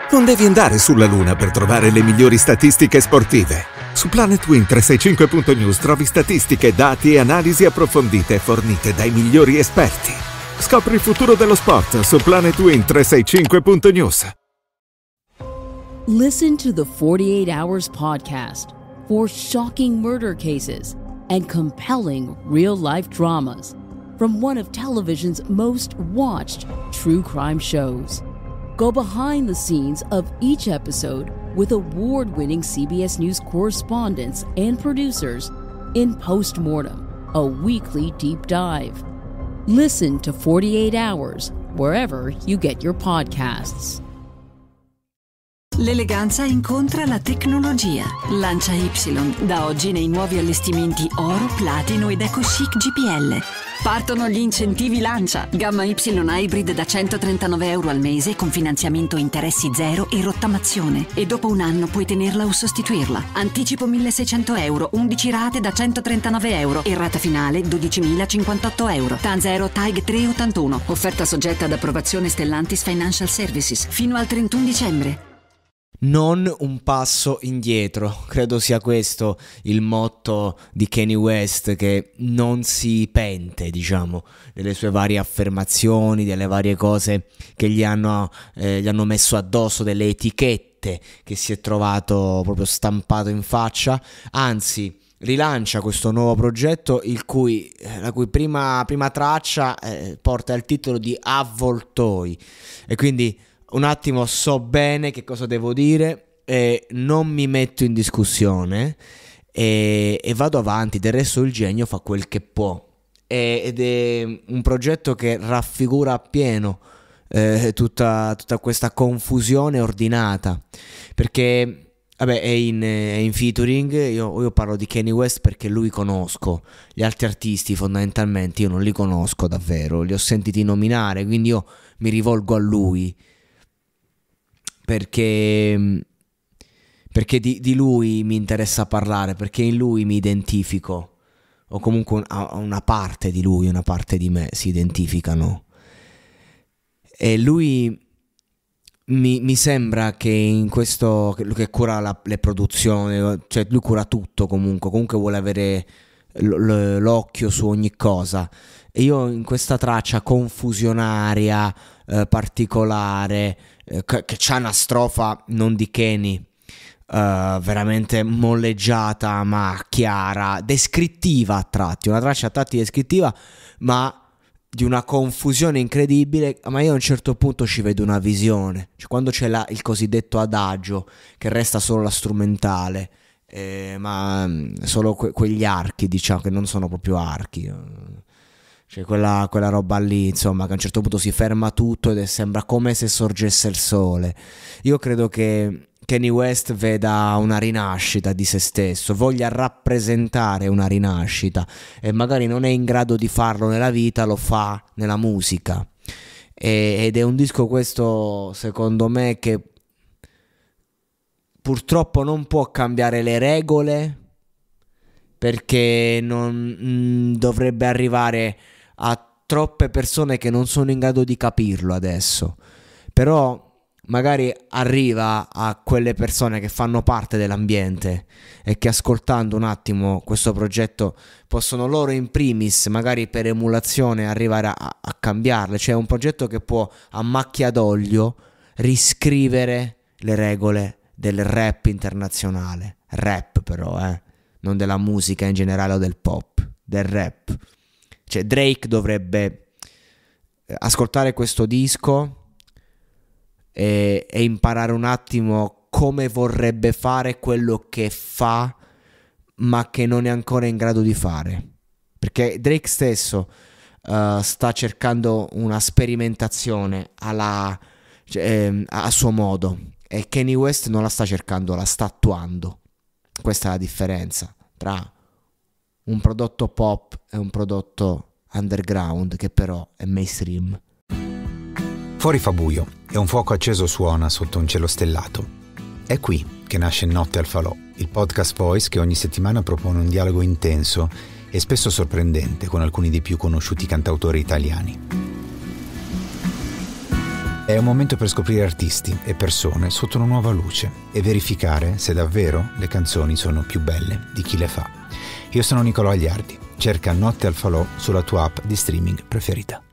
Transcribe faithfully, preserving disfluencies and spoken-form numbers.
Non devi andare sulla Luna per trovare le migliori statistiche sportive. Su Planet Win trecentosessantacinque punto news trovi statistiche, dati e analisi approfondite fornite dai migliori esperti. Scopri il futuro dello sport su Planet Win trecentosessantacinque punto news. Listen to the forty-eight hours podcast for shocking murder cases and compelling real-life dramas from one of television's most watched true crime shows. Go behind the scenes of each episode with award-winning C B S News correspondents and producers in Postmortem, a weekly deep dive. Listen to forty-eight hours wherever you get your podcasts. L'eleganza incontra la tecnologia. Lancia Y, da oggi nei nuovi allestimenti oro, platino ed eco chic G P L. Partono gli incentivi Lancia. Gamma Y Hybrid da centotrentanove euro al mese con finanziamento interessi zero e rottamazione. E dopo un anno puoi tenerla o sostituirla. Anticipo milleseicento euro, undici rate da centotrentanove euro e rata finale dodicimilacinquantotto euro. T A N zero T A G trecentoottantuno. Offerta soggetta ad approvazione Stellantis Financial Services fino al trentuno dicembre. Non un passo indietro, credo sia questo il motto di Kanye West, che non si pente, diciamo, delle sue varie affermazioni, delle varie cose che gli hanno, eh, gli hanno messo addosso, delle etichette che si è trovato proprio stampato in faccia. Anzi, rilancia questo nuovo progetto il cui, la cui prima, prima traccia eh, porta il titolo di Avvoltoi, e quindi un attimo so bene che cosa devo dire e non mi metto in discussione e, e vado avanti. Del resto il genio fa quel che può, e, ed è un progetto che raffigura appieno eh, tutta, tutta questa confusione ordinata, perché vabbè, è in, è in featuring. Io, io parlo di Kanye West perché lui conosco. Gli altri artisti fondamentalmente io non li conosco davvero, li ho sentiti nominare, quindi io mi rivolgo a lui perché, perché di, di lui mi interessa parlare, perché in lui mi identifico, o comunque una, una parte di lui, una parte di me si identificano. E lui mi, mi sembra che in questo, che, che cura la, le produzioni, cioè lui cura tutto comunque, comunque vuole avere l, l'occhio su ogni cosa. E io in questa traccia confusionaria, eh, particolare, eh, che, che c'ha una strofa non di Kanye, Uh, veramente molleggiata ma chiara, descrittiva a tratti, una traccia a tratti descrittiva ma di una confusione incredibile. Ma io a un certo punto ci vedo una visione, cioè quando c'è la, il cosiddetto adagio che resta solo la strumentale, eh, ma solo que- quegli archi, diciamo, che non sono proprio archi, cioè quella, quella roba lì, insomma, che a un certo punto si ferma tutto ed è, sembra come se sorgesse il sole. Io credo che Kanye West veda una rinascita di se stesso, voglia rappresentare una rinascita, e magari non è in grado di farlo nella vita, lo fa nella musica. E, ed è un disco questo, secondo me, che purtroppo non può cambiare le regole, perché non mh, dovrebbe arrivare a troppe persone che non sono in grado di capirlo adesso. Però magari arriva a quelle persone che fanno parte dell'ambiente e che ascoltando un attimo questo progetto possono loro in primis, magari per emulazione, arrivare a, a cambiarle. Cioè è un progetto che può a macchia d'olio riscrivere le regole del rap internazionale. Rap però, eh, non della musica in generale o del pop, del rap. Cioè Drake dovrebbe ascoltare questo disco E, e imparare un attimo come vorrebbe fare quello che fa ma che non è ancora in grado di fare, perché Drake stesso uh, sta cercando una sperimentazione alla, cioè, a suo modo, e Kanye West non la sta cercando, la sta attuando. Questa è la differenza tra un prodotto pop e un prodotto underground che però è mainstream. Fuori fa buio e un fuoco acceso suona sotto un cielo stellato. È qui che nasce Notte al Falò, il podcast Voice che ogni settimana propone un dialogo intenso e spesso sorprendente con alcuni dei più conosciuti cantautori italiani. È un momento per scoprire artisti e persone sotto una nuova luce e verificare se davvero le canzoni sono più belle di chi le fa. Io sono Nicolò Agliardi. Cerca Notte al Falò sulla tua app di streaming preferita.